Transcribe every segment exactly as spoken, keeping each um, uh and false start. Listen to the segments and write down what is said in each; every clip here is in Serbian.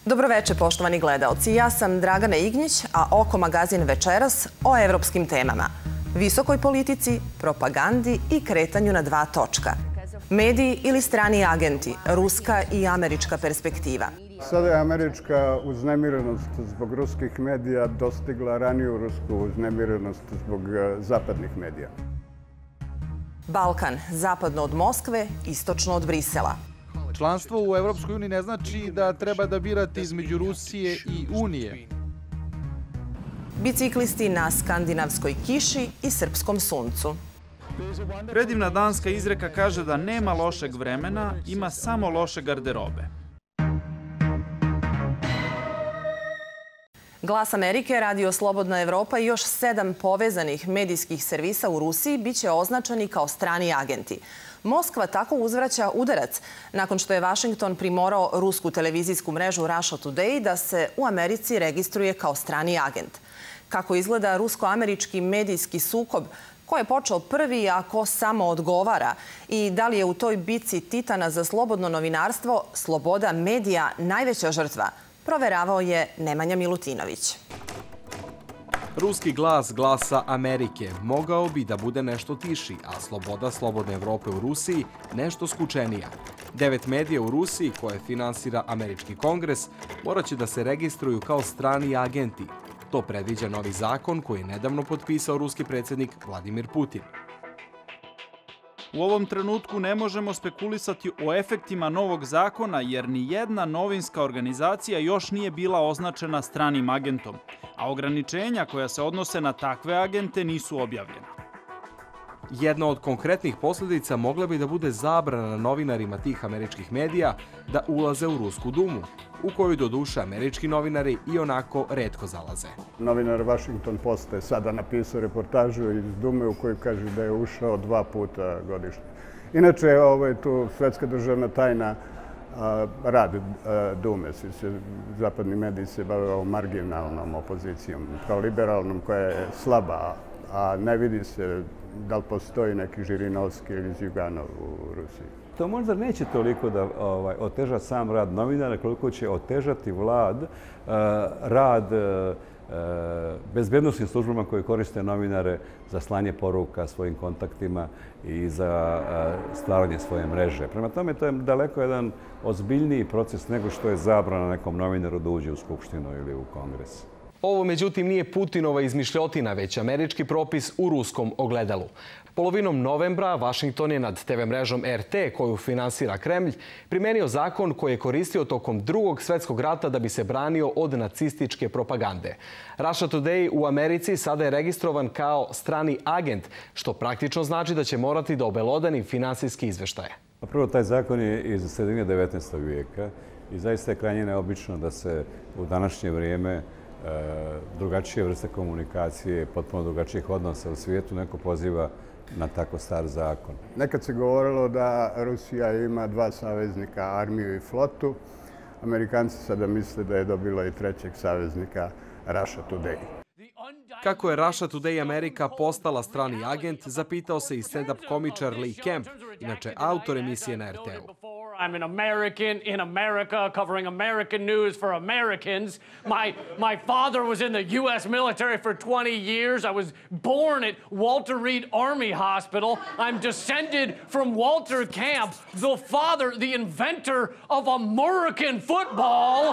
Dobroveče, poštovani gledaoci. Ja sam Dragana Ignjić, a Oko magazin večeras o evropskim temama. Visokoj politici, propagandi i kretanju na dva točka. Mediji ili strani agenti, ruska i američka perspektiva. Sada je američka uznemirenost zbog ruskih medija dostigla raniju rusku uznemirenost zbog zapadnih medija. Balkan, zapadno od Moskve, istočno od Brisela. Članstvo u Evropskoj uniji ne znači da treba da birate između Rusije i Unije. Biciklisti na skandinavskoj kiši i srpskom suncu. Predivna danska izreka kaže da nema lošeg vremena, ima samo loše garderobe. Glas Amerike, Radio Slobodna Evropa i još sedam povezanih medijskih servisa u Rusiji biće označeni kao strani agenti. Moskva tako uzvraća udarac nakon što je Vašington primorao rusku televizijsku mrežu Russia Today da se u Americi registruje kao strani agent. Kako izgleda rusko-američki medijski sukob, ko je počeo prvi, a ko samo odgovara i da li je u toj bici titana za slobodno novinarstvo sloboda medija najveća žrtva, proveravao je Nemanja Milutinović. Ruski glas glasa Amerike mogao bi da bude nešto tiši, a sloboda slobodne Evrope u Rusiji nešto skučenija. Devet medija u Rusiji, koje finansira Američki kongres, morat će da se registruju kao strani agenti. To predviđa novi zakon koji je nedavno potpisao ruski predsjednik Vladimir Putin. U ovom trenutku ne možemo spekulisati o efektima novog zakona jer ni jedna novinska organizacija još nije bila označena stranim agentom, a ograničenja koja se odnose na takve agente nisu objavljena. Jedna od konkretnih posljedica mogla bi da bude zabrana novinarima tih američkih medija da ulaze u Rusku dumu, u koju doduše američki novinari i onako retko zalaze. Novinar Washington Post je sada napisao reportažu iz Dume u kojoj kaže da je ušao dva puta godišnje. Inače, ovo je tu svetska državna tajna rad Dume. Zapadni mediji se bave marginalnom opozicijom, kao liberalnom koja je slaba, a ne vidi se da li postoji neki Žirinovski ili Zjuganov u Rusiji. To možda neće toliko da ovaj, oteža sam rad novinara, koliko će otežati vlad, uh, rad uh, bezbednosnim službama koje koriste novinare za slanje poruka svojim kontaktima i za uh, stvaranje svoje mreže. Prema tome, to je daleko jedan ozbiljniji proces nego što je zabrana nekom novinaru da uđe u Skupštinu ili u Kongres. Ovo, međutim, nije Putinova izmišljotina, već američki propis u ruskom ogledalu. Polovinom novembra Vašington je nad te ve mrežom er te, koju finansira Kremlj, primenio zakon koji je koristio tokom Drugog svjetskog rata da bi se branio od nacističke propagande. Russia Today u Americi sada je registrovan kao strani agent, što praktično znači da će morati da obelodani finansijski izveštaje. Prvo, taj zakon je iz sredine devetnaestog vijeka i zaista je krajnje neobično da se u današnje vrijeme drugačije vrste komunikacije, potpuno drugačijih odnosa u svijetu, neko poziva na tako star zakon. Nekad se govorilo da Rusija ima dva saveznika, armiju i flotu. Amerikanci sada misle da je dobila i trećeg saveznika, Russia Today. Kako je Russia Today Amerika postala strani agent, zapitao se i stand-up komičar Lee Camp, inače autor emisije na er te u. I'm an American in America covering American news for Americans. My, my father was in the U S military for twenty years. I was born at Walter Reed Army Hospital. I'm descended from Walter Camp, the father, the inventor of American football.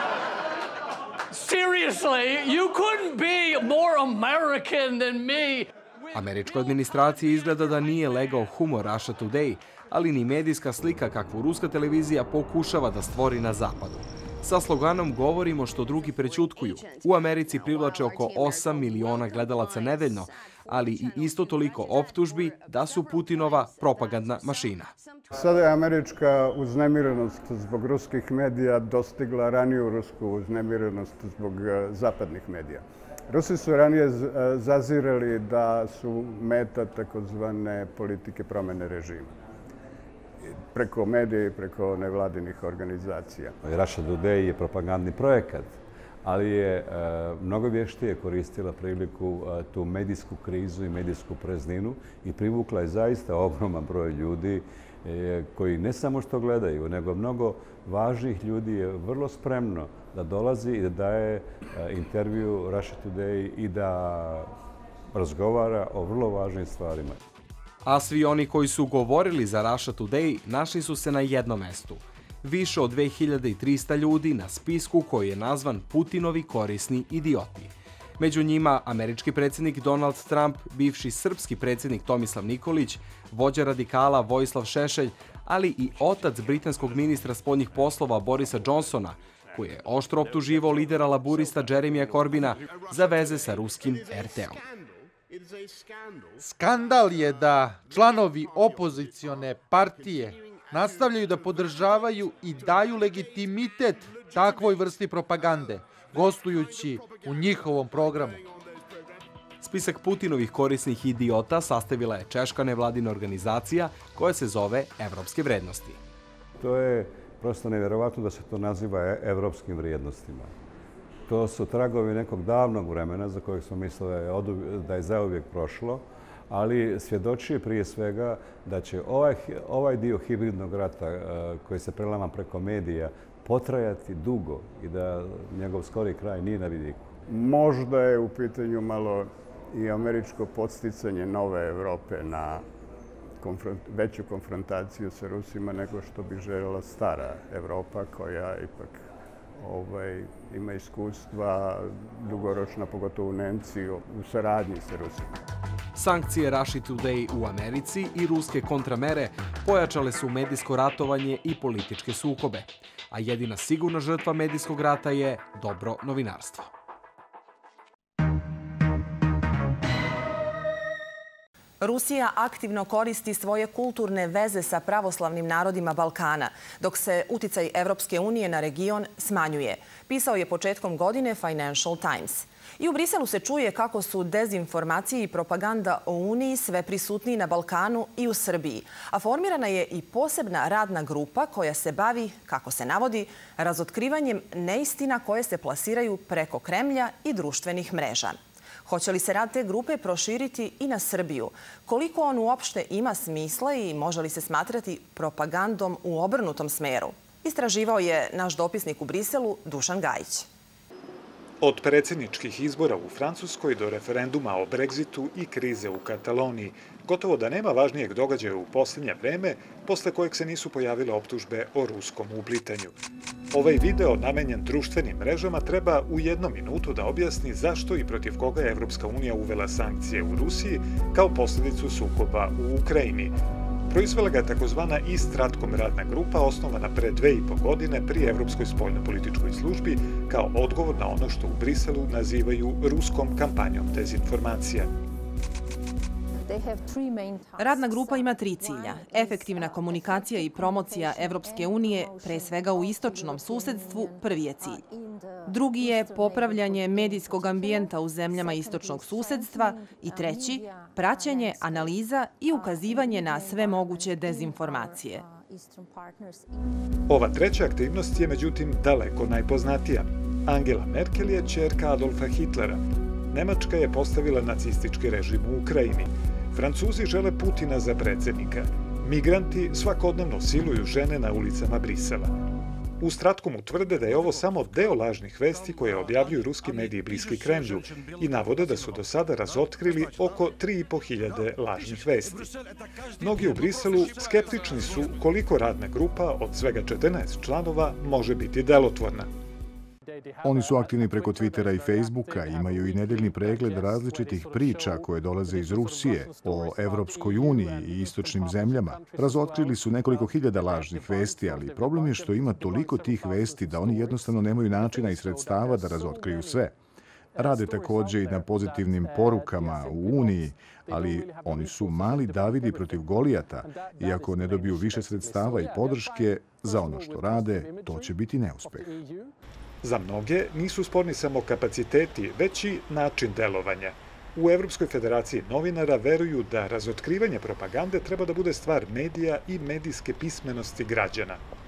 Seriously, you couldn't be more American than me. Američkoj administraciji izgleda da nije legao humor Russia Today, ali ni medijska slika kakvu ruska televizija pokušava da stvori na zapadu. Sa sloganom "Govorimo što drugi prećutkuju" u Americi privlače oko osam miliona gledalaca nedeljno, ali i isto toliko optužbi da su Putinova propagandna mašina. Sada je američka uznemirenost zbog ruskih medija dostigla raniju rusku uznemirenost zbog zapadnih medija. Rusi su ranije zazirali da su meta takozvane politike promjene režima. Preko medija i preko nevladinih organizacija. Russia Today je propagandni projekat, ali je mnogo vještije koristila priliku tu medijsku krizu i medijsku prazninu i privukla je zaista ogroman broj ljudi koji ne samo što gledaju, nego mnogo važnih ljudi je vrlo spremno da dolazi i da daje intervju Russia Today i da razgovara o vrlo važnim stvarima. A svi oni koji su govorili za Russia Today našli su se na jednom mestu. Više od dve hiljade trista ljudi na spisku koji je nazvan Putinovi korisni idioti. Među njima američki predsjednik Donald Trump, bivši srpski predsjednik Tomislav Nikolić, vođa radikala Vojislav Šešelj, ali i otac britanskog ministra spoljnih poslova Borisa Johnsona, koji je oštro optuživao lidera laburista Jeremija Corbina za veze sa ruskim er te om. Skandal je da članovi opozicione partije nastavljaju da podržavaju i daju legitimitet takvoj vrsti propagande, gostujući u njihovom programu. Spisak Putinovih korisnih idiota sastavila je češka nevladina organizacija koja se zove Evropske vrednosti. To je prosto nevjerovatno da se to naziva evropskim vrijednostima. To su tragovi nekog davnog vremena za kojeg smo mislili da je zauvijek prošlo, ali svjedoči prije svega da će ovaj, ovaj dio hibridnog rata koji se prelama preko medija potrajati dugo i da njegov skori kraj nije na vidiku. Možda je u pitanju malo i američko podsticanje nove Evrope na konfront, veću konfrontaciju sa Rusima nego što bi željela stara Evropa koja ipak ovaj, ima iskustva dugoročna, pogotovo u Nemci, u saradnji sa Rusima. Sankcije Russia Today u Americi i ruske kontramere pojačale su medijsko ratovanje i političke sukobe, a jedina sigurna žrtva medijskog rata je dobro novinarstvo. Rusija aktivno koristi svoje kulturne veze sa pravoslavnim narodima Balkana, dok se uticaj Evropske unije na region smanjuje, pisao je početkom godine Financial Times. I u Briselu se čuje kako su dezinformacije i propaganda o Uniji sve prisutniji na Balkanu i u Srbiji, a formirana je i posebna radna grupa koja se bavi, kako se navodi, razotkrivanjem neistina koje se plasiraju preko Kremlja i društvenih mreža. Hoće li se rad te grupe proširiti i na Srbiju? Koliko on uopšte ima smisla i može li se smatrati propagandom u obrnutom smeru? Istraživao je naš dopisnik u Briselu Dušan Gajić. Od predsjedničkih izbora u Francuskoj do referenduma o Brexitu i krize u Kataloniji, gotovo da nema važnijeg događaja u posljednje vreme, posle kojeg se nisu pojavile optužbe o ruskom uplitanju. Ovaj video, namenjen društvenim mrežama, treba u jednom minutu da objasni zašto i protiv koga je Evropska unija uvela sankcije u Rusiji kao posljedicu sukoba u Ukrajini. Proizvela ga je takozvana i Stratkom radna grupa, osnovana pre dve i po godine pri Evropskoj spoljnopolitičkoj službi kao odgovor na ono što u Briselu nazivaju ruskom kampanjom dezinformacija. Radna grupa ima tri cilja. Efektivna komunikacija i promocija Evropske unije, pre svega u istočnom susedstvu, prvi je cilj. Drugi je popravljanje medijskog ambijenta u zemljama istočnog susedstva i treći, praćenje, analiza i ukazivanje na sve moguće dezinformacije. Ova treća aktivnost je međutim daleko najpoznatija. Angela Merkel je ćerka Adolfa Hitlera. Nemačka je postavila nacistički režim u Ukrajini. Francuzi žele Putina za predsjednika. Migranti svakodnevno siluju žene na ulicama Brisela. U Stratkomu tvrde da je ovo samo deo lažnih vesti koje objavljuju ruski mediji bliski Kremlju i navode da su do sada razotkrili oko tri i po hiljade lažnih vesti. Mnogi u Briselu skeptični su koliko radna grupa od svega četrnaest članova može biti delotvorna. Oni su aktivni preko Twittera i Facebooka, imaju i nedeljni pregled različitih priča koje dolaze iz Rusije o Evropskoj uniji i istočnim zemljama. Razotkrili su nekoliko hiljada lažnih vesti, ali problem je što ima toliko tih vesti da oni jednostavno nemaju načina i sredstava da razotkriju sve. Rade također i na pozitivnim porukama u Uniji, ali oni su mali Davidi protiv Golijata i ako ne dobiju više sredstava i podrške za ono što rade, to će biti neuspeh. Za mnoge nisu sporni samo kapaciteti, već i način delovanja. U Evropskoj federaciji novinara veruju da razotkrivanje propagande treba da bude stvar medija i medijske pismenosti građana.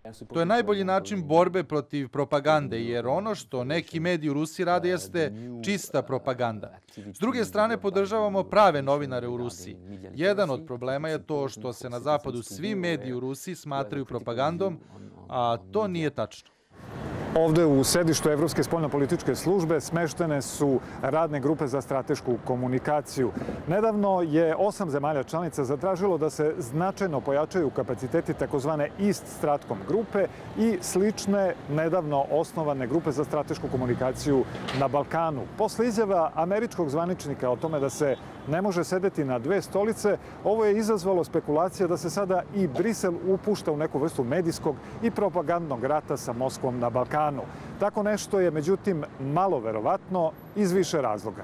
To je najbolji način borbe protiv propagande, jer ono što neki mediji u Rusiji rade jeste čista propaganda. S druge strane, podržavamo prave novinare u Rusiji. Jedan od problema je to što se na zapadu svi mediji u Rusiji smatraju propagandom, a to nije tačno. Ovde u sedištu Evropske spoljnopolitičke službe smeštene su radne grupe za stratešku komunikaciju. Nedavno je osam zemalja članica zatražilo da se značajno pojačaju kapaciteti takozvane East Stratcom grupe i slične nedavno osnovane grupe za stratešku komunikaciju na Balkanu. Posle izjava američkog zvaničnika o tome da se ne može sedeti na dve stolice, ovo je izazvalo spekulacije da se sada i Brisel upušta u neku vrstu medijskog i propagandnog rata sa Moskvom na Balkanu. Tako nešto je, međutim, malo verovatno iz više razloga.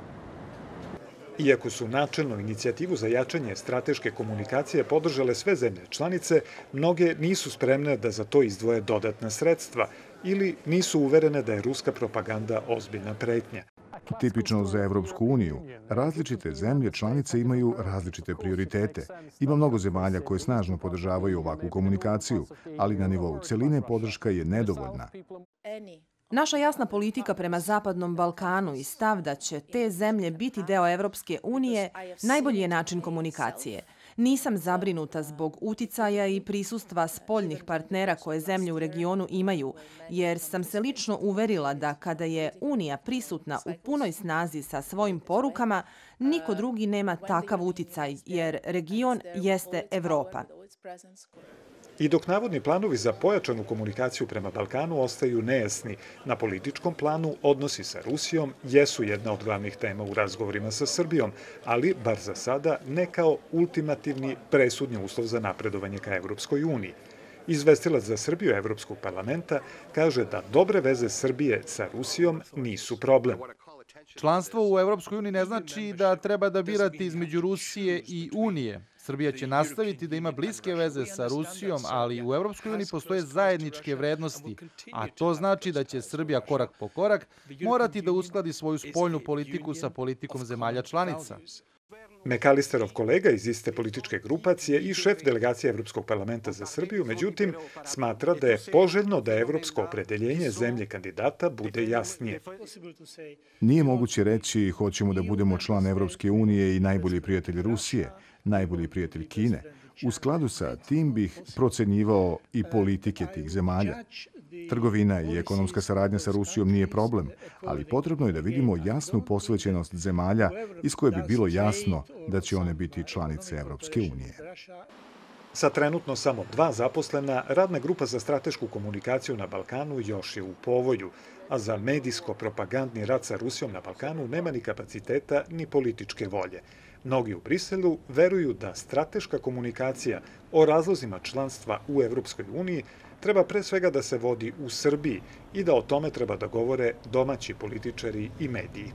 Iako su načelnu inicijativu za jačanje strateške komunikacije podržale sve zemlje članice, mnoge nisu spremne da za to izdvoje dodatna sredstva ili nisu uverene da je ruska propaganda ozbiljna pretnja. Tipično za Evropsku uniju, različite zemlje članice imaju različite prioritete. Ima mnogo zemalja koje snažno podržavaju ovakvu komunikaciju, ali na nivou celine podrška je nedovoljna. Naša jasna politika prema Zapadnom Balkanu i stav da će te zemlje biti deo Evropske unije najbolji je način komunikacije. Nisam zabrinuta zbog uticaja i prisustva spoljnih partnera koje zemlje u regionu imaju, jer sam se lično uverila da kada je Unija prisutna u punoj snazi sa svojim porukama, niko drugi nema takav uticaj, jer region jeste Evropa. I dok navodni planovi za pojačanu komunikaciju prema Balkanu ostaju nejasni, na političkom planu odnosi sa Rusijom jesu jedna od glavnih tema u razgovorima sa Srbijom, ali, bar za sada, ne kao ultimativni presudni uslov za napredovanje ka Evropskoj uniji. Izvestilac za Srbiju Evropskog parlamenta kaže da dobre veze Srbije sa Rusijom nisu problem. Članstvo u Evropskoj uniji ne znači da treba da birate između Rusije i Unije. Srbija će nastaviti da ima bliske veze sa Rusijom, ali u Evropskoj uniji postoje zajedničke vrednosti, a to znači da će Srbija korak po korak morati da uskladi svoju spoljnu politiku sa politikom zemalja članica. McAllisterov kolega iz iste političke grupacije i šef delegacije Evropskog parlamenta za Srbiju, međutim, smatra da je poželjno da evropsko opredeljenje zemlje kandidata bude jasnije. Nije moguće reći hoćemo da budemo član Evropske unije i najbolji prijatelj Rusije, najbolji prijatelj Kine. U skladu sa tim bih procenjivao i politike tih zemalja. Trgovina i ekonomska saradnja sa Rusijom nije problem, ali potrebno je da vidimo jasnu posvećenost zemalja iz koje bi bilo jasno da će one biti članice Evropske unije. Sa trenutno samo dva zaposlena, radna grupa za stratešku komunikaciju na Balkanu još je u povoju, a za medijsko-propagandni rat sa Rusijom na Balkanu nema ni kapaciteta ni političke volje. Mnogi u Briselu veruju da strateška komunikacija o razlozima članstva u Evropskoj uniji treba pre svega da se vodi u Srbiji i da o tome treba da govore domaći političari i mediji.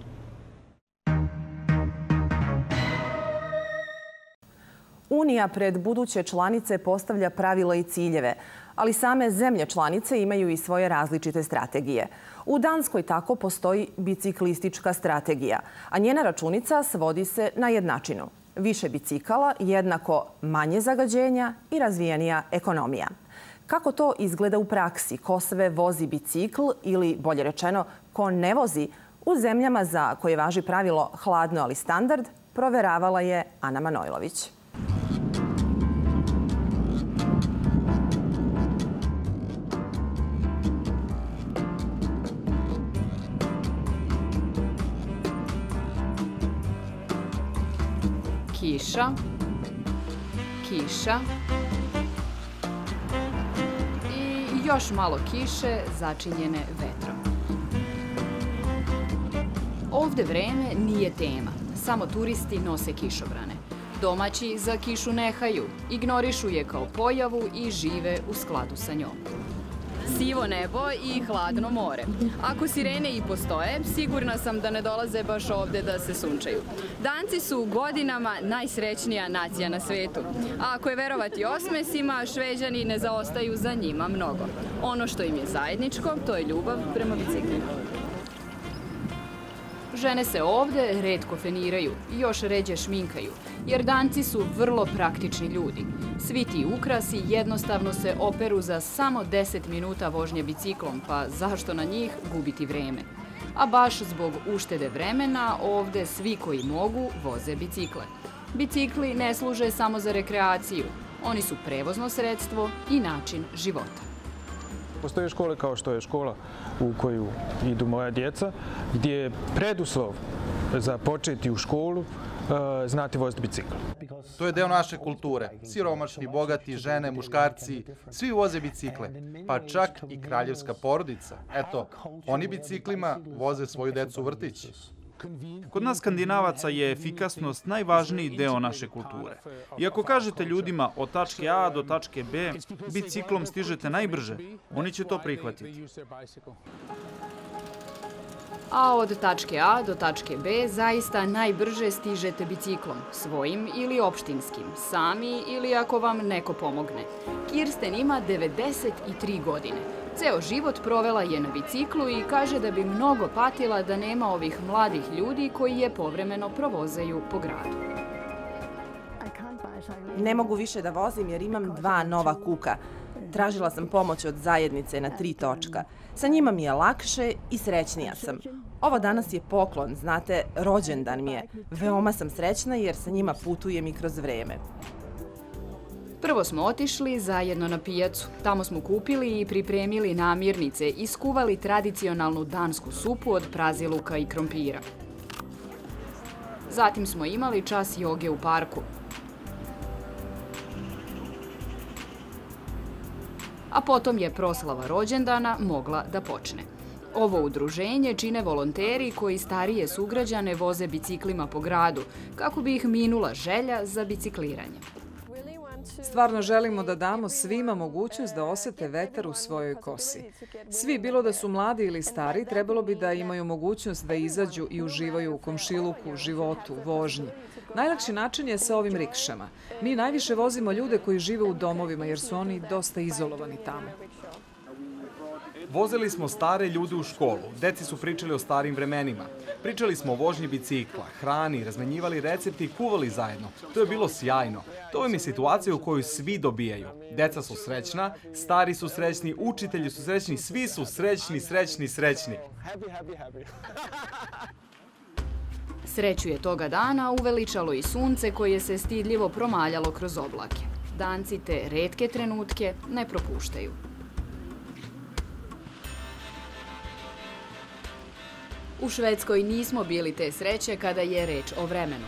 Unija pred buduće članice postavlja pravila i ciljeve, ali same zemlje članice imaju i svoje različite strategije. U Danskoj tako postoji biciklistička strategija, a njena računica svodi se na jednačinu. Više bicikala, jednako manje zagađenja i razvijenija ekonomija. Kako to izgleda u praksi? Ko sve vozi bicikl ili, bolje rečeno, ko ne vozi, u zemljama za koje važi pravilo hladno ali standard, proveravala je Ana Manojlović. Kiša, kiša i još malo kiše začinjene vetrom. Ovde vreme nije tema, samo turisti nose kišobrane. Domaći za kišu ne haju, ignorišu je kao pojavu i žive u skladu sa njom. Sivo nebo i hladno more. Ako sirene i postoje, sigurna sam da ne dolaze baš ovde da se sunčaju. Danci su godinama najsrećnija nacija na svetu. A ako je verovati osmesima, Šveđani ne zaostaju za njima mnogo. Ono što im je zajedničko, to je ljubav prema biciklima. Žene se ovde retko feniraju i još ređe šminkaju, jer Danci su vrlo praktični ljudi. Svi ti ukrasi jednostavno se operu za samo deset minuta vožnje biciklom, pa zašto na njih gubiti vreme? A baš zbog uštede vremena ovde svi koji mogu voze bicikle. Bicikli ne služe samo za rekreaciju, oni su prevozno sredstvo i način života. Postoje škole kao što je škola u koju idu moja djeca, gdje je preduslov za početi u školu znati voziti bicikl. To je deo naše kulture. Siromašni, bogati, žene, muškarci, svi voze bicikle, pa čak i kraljevska porodica. Eto, oni biciklima voze svoju decu u vrtić. Kod nas Skandinavaca je efikasnost najvažniji deo naše kulture. I ako kažete ljudima od tačke A do tačke B, biciklom stižete najbrže, oni će to prihvatiti. A od tačke A do tačke B zaista najbrže stižete biciklom, svojim ili opštinskim, sami ili ako vam neko pomogne. Kirsten ima devedeset tri godine. Ceo život provela je na biciklu i kaže da bi mnogo patila da nema ovih mladih ljudi koji je povremeno provozaju po gradu. Ne mogu više da vozim jer imam dva nova kuka. Tražila sam pomoć od zajednice na tri točka. Sa njima mi je lakše i srećnija sam. Ovo danas je poklon, znate, rođendan mi je. Veoma sam srećna jer sa njima putujem i kroz vreme. Prvo smo otišli zajedno na pijacu. Tamo smo kupili i pripremili namirnice i skuvali tradicionalnu dansku supu od praziluka i krompira. Zatim smo imali čas joge u parku. A potom je proslava rođendana mogla da počne. Ovo udruženje čine volonteri koji starije sugrađane voze biciklima po gradu, kako bi ih minula želja za bicikliranje. Stvarno želimo da damo svima mogućnost da osete vetar u svojoj kosi. Svi, bilo da su mladi ili stari, trebalo bi da imaju mogućnost da izađu i uživaju u komšiluku, životu, vožnji. Najlakši način je sa ovim rikšama. Mi najviše vozimo ljude koji žive u domovima jer su oni dosta izolovani tamo. Vozili smo stare ljude u školu, deci su pričali o starim vremenima. Pričali smo o vožnji bicikla, hrani, razmenjivali recepti i kuvali zajedno. To je bilo sjajno. To je mi situacija u kojoj svi dobijaju. Deca su srećna, stari su srećni, učitelji su srećni, svi su srećni, srećni, srećni. Sreću je toga dana uveličalo i sunce koje se stidljivo promaljalo kroz oblake. Danci te retke trenutke ne propuštaju. U Švedskoj nismo bili te sreće kada je reč o vremenu.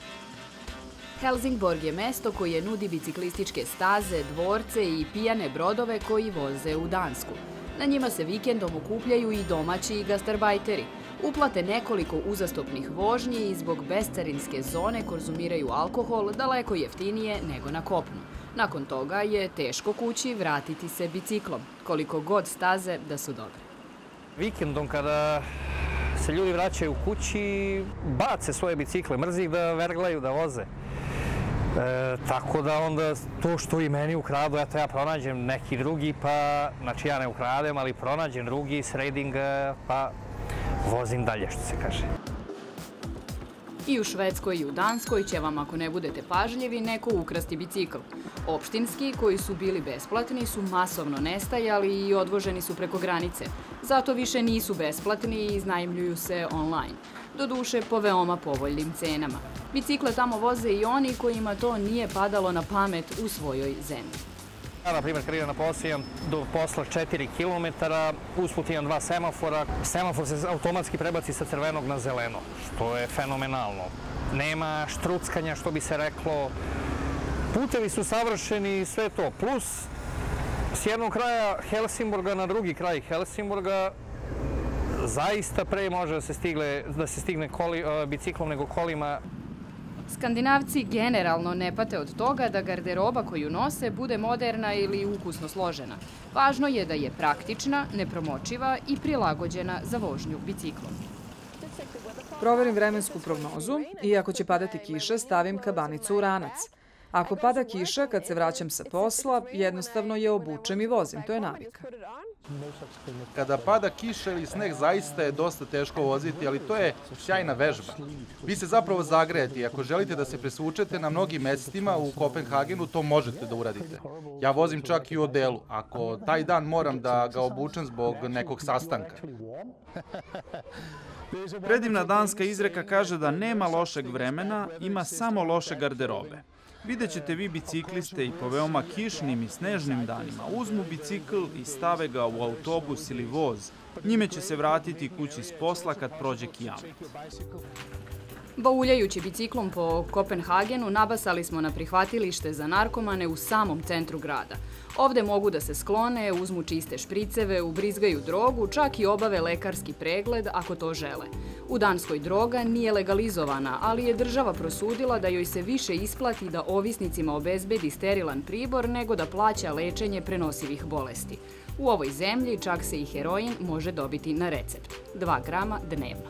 Helsingborg je mesto koje nudi biciklističke staze, dvorce i pijane brodove koji voze u Dansku. Na njima se vikendom okupljaju i domaći i gastarbajteri. Uplate nekoliko uzastopnih vožnji i zbog bescarinske zone konzumiraju alkohol daleko jeftinije nego na kopnu. Nakon toga je teško kući vratiti se biciklom, koliko god staze da su dobre. Vikendom kada se ljudi vraćaju kući, bace svoje bicikle, mrzi ih da verglaju, da voze. E, tako da onda to što i meni ukradu, eto ja pronađem neki drugi, pa, znači ja ne ukradem, ali pronađem drugi, sredim ga, pa vozim dalje, što se kaže. I u Švedskoj i u Danskoj će vam, ako ne budete pažljivi, neko ukrasti bicikl. Opštinski, koji su bili besplatni, su masovno nestajali i odvoženi su preko granice. Zato više nisu besplatni i iznajmljuju se online. Doduše, po veoma povoljnim cenama. Bicikle tamo voze i oni kojima to nije padalo na pamet u svojoj zemlji. Ja, na primjer, kad idem na posao, imam do posla četiri kilometara, usput imam dva semafora. Semafor se automatski prebaci sa crvenog na zeleno, što je fenomenalno. Nema štruckanja, što bi se reklo. Putevi su savršeni i sve to. Plus, s jednog kraja Helsingborga na drugi kraj Helsingborga, zaista pre može da se, stigle, da se stigne koli, biciklom nego kolima. Skandinavci generalno ne pate od toga da garderoba koju nose bude moderna ili ukusno složena. Važno je da je praktična, nepromočiva i prilagođena za vožnju biciklom. Proverim vremensku prognozu i ako će padati kiša, stavim kabanicu u ranac. Ako pada kiša, kad se vraćam sa posla, jednostavno je obučem i vozim. To je navika. Kada pada kiša ili sneg, zaista je dosta teško voziti, ali to je sjajna vežba. Vi se zapravo zagrejete i ako želite da se presvučete na mnogim mestima u Kopenhagenu, to možete da uradite. Ja vozim čak i u odelu, ako taj dan moram da ga obučem zbog nekog sastanka. Predivna danska izreka kaže da nema lošeg vremena, ima samo loše garderobe. Vidjet ćete vi bicikliste i po veoma kišnim i snežnim danima uzmu bicikl i stave ga u autobus ili voz. Njime će se vratiti kući s posla kad prođe kijamet. Bauljajući biciklom po Kopenhagenu, nabasali smo na prihvatilište za narkomane u samom centru grada. Ovde mogu da se sklone, uzmu čiste špriceve, ubrizgaju drogu, čak i obave lekarski pregled ako to žele. U Danskoj droga nije legalizovana, ali je država prosudila da joj se više isplati da ovisnicima obezbedi sterilan pribor nego da plaća lečenje prenosivih bolesti. U ovoj zemlji čak se i heroin može dobiti na recept. dva grama dnevno.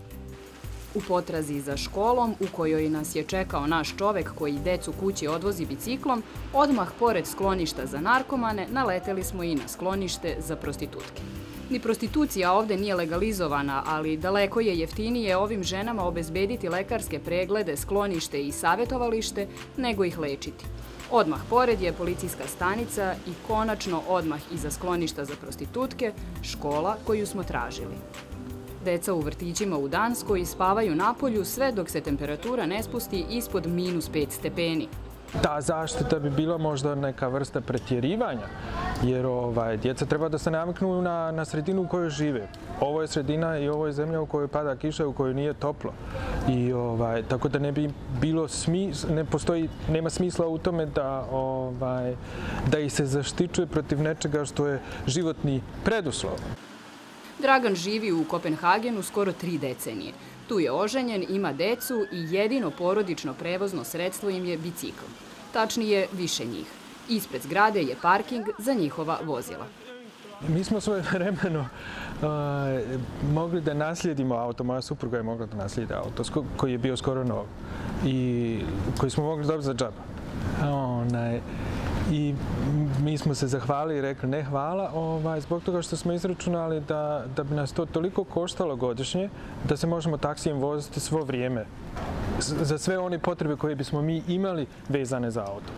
U potrazi za školom, u kojoj nas je čekao naš čovek koji decu kući odvozi biciklom, odmah pored skloništa za narkomane naleteli smo i na sklonište za prostitutke. Ni prostitucija ovde nije legalizovana, ali daleko je jeftinije ovim ženama obezbediti lekarske preglede, sklonište i savjetovalište, nego ih lečiti. Odmah pored je policijska stanica i konačno odmah iza skloništa za prostitutke škola koju smo tražili. Deca u vrtićima u Danskoj spavaju napolju sve dok se temperatura ne spusti ispod minus pet stepeni. Ta zaštita bi bila možda neka vrsta pretjerivanja, jer ovaj, djeca treba da se naviknu na, na sredinu u kojoj žive. Ovo je sredina i ovo je zemlja u kojoj pada kiša, u kojoj nije toplo. I ovaj, tako da ne bi bilo smisla, ne postoji, nema smisla u tome da, ovaj, da ih se zaštićuje protiv nečega što je životni preduslov. Dragan živi u Kopenhagenu skoro tri decenije. Tu je oženjen, ima decu i jedino porodično prevozno sredstvo im je bicikl. Tačnije, više njih. Ispred zgrade je parking za njihova vozila. Mi smo svoje vremeno uh, mogli da naslijedimo auto. Moja supruga je mogla da naslijedi auto koji je bio skoro nov i koji smo mogli dobiti za džaba. Onaj, I mi smo se zahvalili i rekli ne hvala, ovaj, zbog toga što smo izračunali da, da bi nas to toliko koštalo godišnje da se možemo taksijem voziti svo vrijeme za sve one potrebe koje bismo mi imali vezane za auto.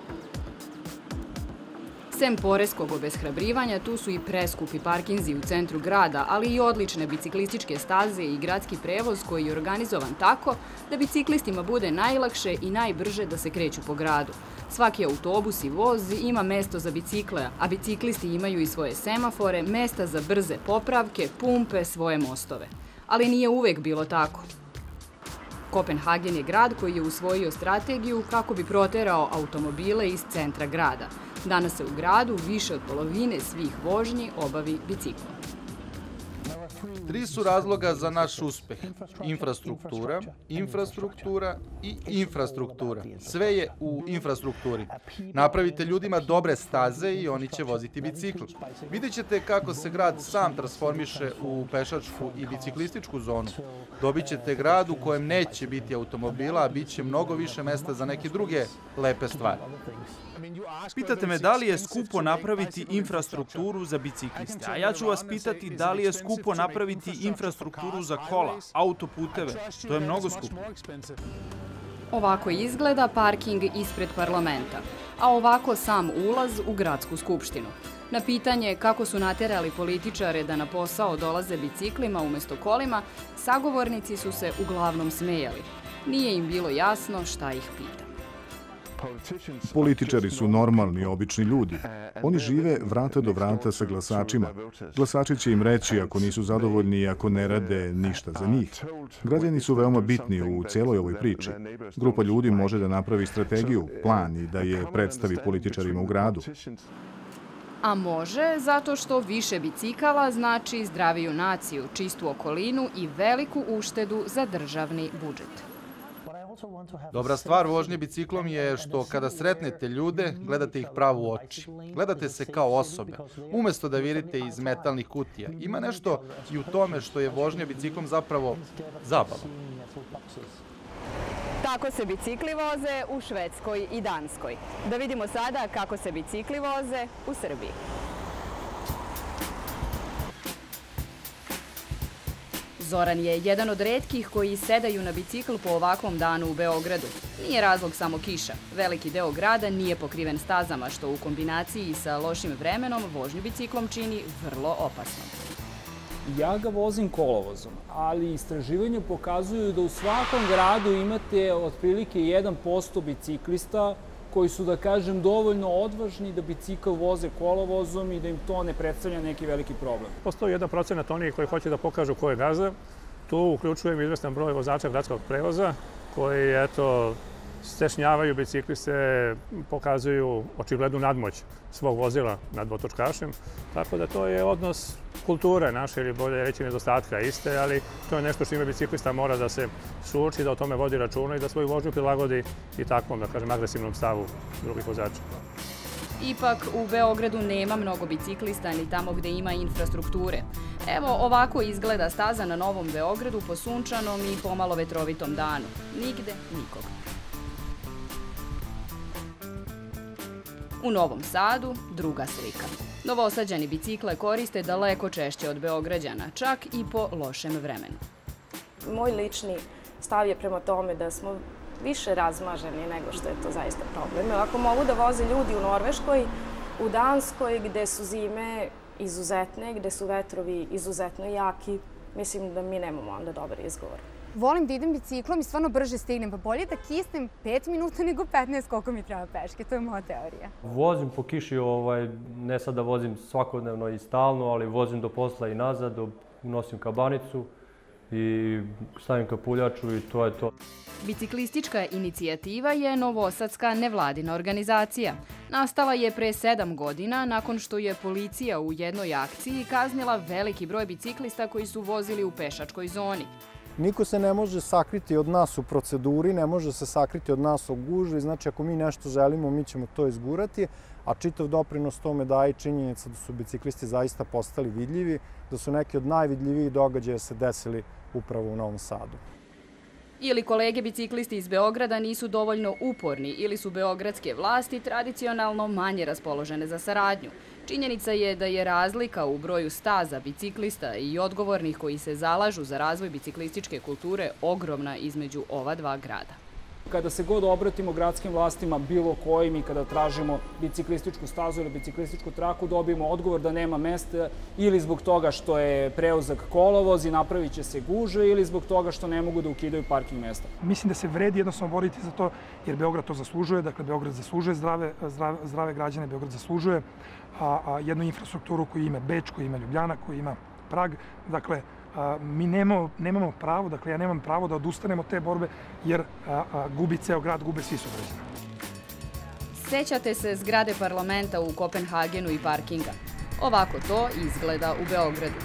Sem poreskog obeshrabrivanja, tu su i preskupi parkinzi u centru grada, ali i odlične biciklističke staze i gradski prevoz koji je organizovan tako da biciklistima bude najlakše i najbrže da se kreću po gradu. Svaki autobus i voz ima mesto za bicikle, a biciklisti imaju i svoje semafore, mesta za brze popravke, pumpe, svoje mostove. Ali nije uvek bilo tako. Kopenhagen je grad koji je usvojio strategiju kako bi proterao automobile iz centra grada. Danas se u gradu više od polovine svih vožnji obavi biciklom. Tri su razloga za naš uspeh. Infrastruktura, infrastruktura i infrastruktura. Sve je u infrastrukturi. Napravite ljudima dobre staze i oni će voziti bicikl. Vidjet ćete kako se grad sam transformiše u pešačku i biciklističku zonu. Dobit ćete grad u kojem neće biti automobila, a bit će mnogo više mesta za neke druge lepe stvari. Pitate me da li je skupo napraviti infrastrukturu za bicikliste, a ja ću vas pitati da li je skupo napraviti infrastrukturu za kola, autoputeve. To je mnogo skupo. Ovako izgleda parking ispred parlamenta, a ovako sam ulaz u gradsku skupštinu. Na pitanje kako su naterali političare da na posao dolaze biciklima umjesto kolima, sagovornici su se uglavnom smejali. Nije im bilo jasno šta ih pita. Političari su normalni, obični ljudi. Oni žive vrata do vrata sa glasačima. Glasači će im reći ako nisu zadovoljni i ako ne rade ništa za njih. Građani su veoma bitni u cijeloj ovoj priči. Grupa ljudi može da napravi strategiju, plan i da je predstavi političarima u gradu. A može zato što više bicikala znači zdraviju naciju, čistu okolinu i veliku uštedu za državni budžet. Dobra stvar vožnje biciklom je što kada sretnete ljude, gledate ih pravo u oči. Gledate se kao osobe, umjesto da virite iz metalnih kutija. Ima nešto i u tome što je vožnja biciklom zapravo zabava. Tako se bicikli voze u Švedskoj i Danskoj. Da vidimo sada kako se bicikli voze u Srbiji. Zoran je jedan od retkih koji sedaju na bicikl po ovakvom danu u Beogradu. Nije razlog samo kiša. Veliki deo grada nije pokriven stazama, što u kombinaciji sa lošim vremenom vožnju biciklom čini vrlo opasnom. Ja ga vozim kolovozom, ali istraživanja pokazuju da u svakom gradu imate otprilike jedan posto biciklista koji su, da kažem, dovoljno odvažni da bicikl voze kolovozom i da im to ne predstavlja neki veliki problem. Postoji jedan procenat onih koji hoće da pokažu ko je gazda. Tu uključujem izvestan broj vozača gradskog prevoza koji, eto, stešnjavaju bicikliste, pokazuju očiglednu nadmoć svog vozila nad motočkašem. Tako da to je odnos kulture naše, ili bolje reći nedostatka iste, ali to je nešto što ime biciklista mora da se suoči, da o tome vodi računa i da svoju vožnju prilagodi i takvom, da kažem, agresivnom stavu drugih vozača. Ipak, u Beogradu nema mnogo biciklista ni tamo gde ima infrastrukture. Evo, ovako izgleda staza na Novom Beogradu po sunčanom i pomalo vetrovitom danu. Nigde nikoga. U Novom Sadu druga slika. Novosađani bicikle koriste daleko češće od Beograđana, čak i po lošem vremenu. Moj lični stav je prema tome da smo više razmaženi nego što je to zaista problem. Ako mogu da voze ljudi u Norveškoj, u Danskoj, gde su zime izuzetne, gde su vetrovi izuzetno jaki, mislim da mi nemamo onda dobar izgovor. Volim da idem biciklom i stvarno brže stignem, pa bolje da kisnem pet minuta nego petnaest koliko mi treba peške. To je moja teorija. Vozim po kiši, ne sad da vozim svakodnevno i stalno, ali vozim do posla i nazad, nosim kabanicu i stavim kapuljaču i to je to. Biciklistička inicijativa je novosadska nevladina organizacija. Nastala je pre sedam godina nakon što je policija u jednoj akciji kaznila veliki broj biciklista koji su vozili u pešačkoj zoni. Niko se ne može sakriti od nas u proceduri, ne može se sakriti od nas u gužvi. Znači, ako mi nešto želimo, mi ćemo to izgurati, a čitav doprinos tome daje i činjenica da su biciklisti zaista postali vidljivi, da su neki od najvidljivijih događaja se desili upravo u Novom Sadu. Ili kolege biciklisti iz Beograda nisu dovoljno uporni ili su beogradske vlasti tradicionalno manje raspoložene za saradnju. Činjenica je da je razlika u broju staza biciklista i odgovornih koji se zalažu za razvoj biciklističke kulture ogromna između ova dva grada. Kada se god obratimo gradskim vlastima bilo kojim i kada tražimo biciklističku stazu ili biciklističku traku, dobijemo odgovor da nema mesta ili zbog toga što je preuzak kolovoz i napravit će se gužve ili zbog toga što ne mogu da ukidaju parking mesta. Mislim da se vredi jednostavno boriti za to jer Beograd to zaslužuje, dakle Beograd zaslužuje zdrave, zdrave, zdrave građane, Beograd zaslužuje a, a jednu infrastrukturu koju ima Beč, koju ima Ljubljana, koju ima Prag, dakle mi nemamo, nemamo pravo, dakle ja nemam pravo da odustanemo od te borbe jer a, a, gubi ceo grad, gube svi sugrađani. Sećate se zgrade parlamenta u Kopenhagenu i parkinga. Ovako to izgleda u Beogradu.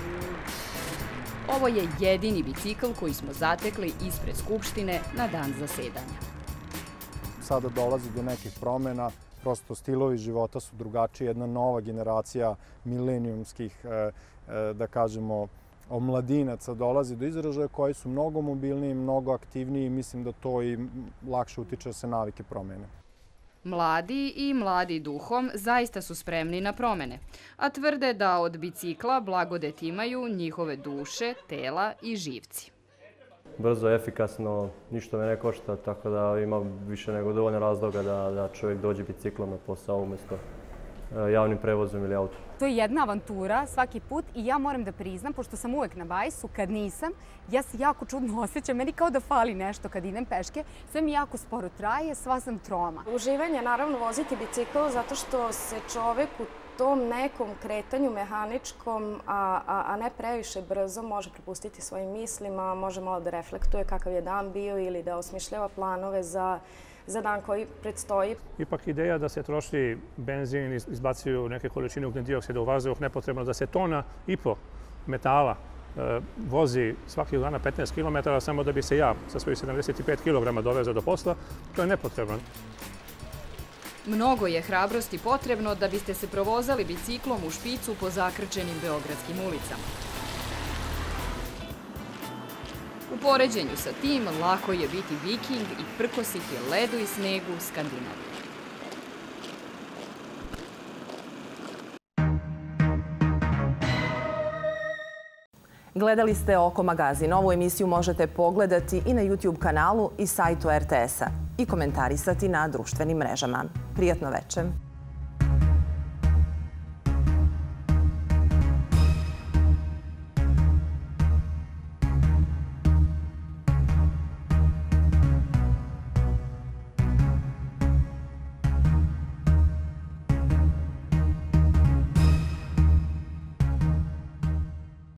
Ovo je jedini bicikl koji smo zatekli ispred Skupštine na dan zasedanja. Sada dolazi do nekih promena, prosto stilovi života su drugačiji, jedna nova generacija milenijumskih, da kažemo, omladinaca dolazi do izražaja koji su mnogo mobilniji, mnogo aktivniji i mislim da to i lakše utiče da se navike promene. Mladi i mladi duhom zaista su spremni na promene, a tvrde da od bicikla blagodet imaju njihove duše, tela i živci. Brzo, efikasno, ništa me ne košta, tako da ima više nego dovoljno razloga da, da čovjek dođe biciklom na posao umjesto javnim prevozom ili autom. To je jedna avantura svaki put i ja moram da priznam, pošto sam uvek na bajsu, kad nisam, ja se jako čudno osjećam. Meni kao da fali nešto kad idem peške, sve mi jako sporo traje, sva sam troma. Uživanje, naravno, voziti bicikl zato što se čovek u tom nekom kretanju mehaničkom, a, a, a ne previše brzo, može prepustiti svojim mislima, može malo da reflektuje kakav je dan bio ili da osmišljava planove za za dan koji predstoji. Ipak ideja da se troši benzin, izbacuju neke količine ugljen dioksida u vazduh, nepotrebno da se tona i po metala e, vozi svaki dana petnaest kilometara samo da bi se ja sa svojih sedamdeset pet kilograma dovezao do posla, to je nepotrebno. Mnogo je hrabrosti potrebno da biste se provozali biciklom u špicu po zakrčenim beogradskim ulicama. U poređenju sa tim, lako je biti viking i prkositi ledu i snegu Skandinavije. Gledali ste Oko magazin. Ovu emisiju možete pogledati i na YouTube kanalu i sajtu R T S-a i komentarisati na društvenim mrežama. Prijatno večer.